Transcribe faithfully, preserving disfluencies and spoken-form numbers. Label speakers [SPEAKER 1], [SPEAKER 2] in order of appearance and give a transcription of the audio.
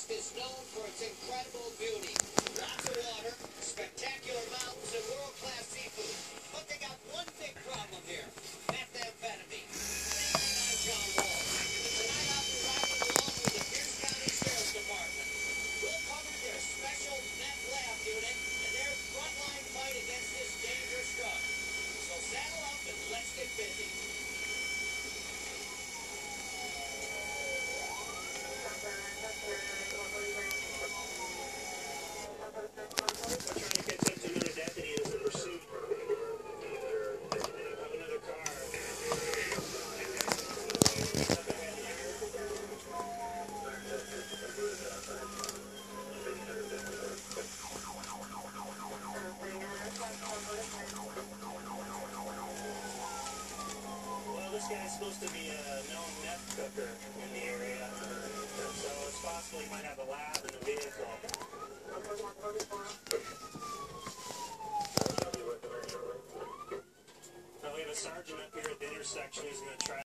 [SPEAKER 1] West is known for its incredible beauty. Lots of water, spectacular mountains, and world-class seafood. But they got one big problem here: methamphetamine. I'm John Wall. Tonight I'll be riding along with the Pierce County Sheriff's Department. We'll cover their special meth lab unit and their frontline fight against this dangerous drug. So saddle up and let's get busy.
[SPEAKER 2] This guy's supposed to be a known meth cooker in the area, so it's possible he might have a lab in the vehicle. Now we have a sergeant up here at the intersection who's going to try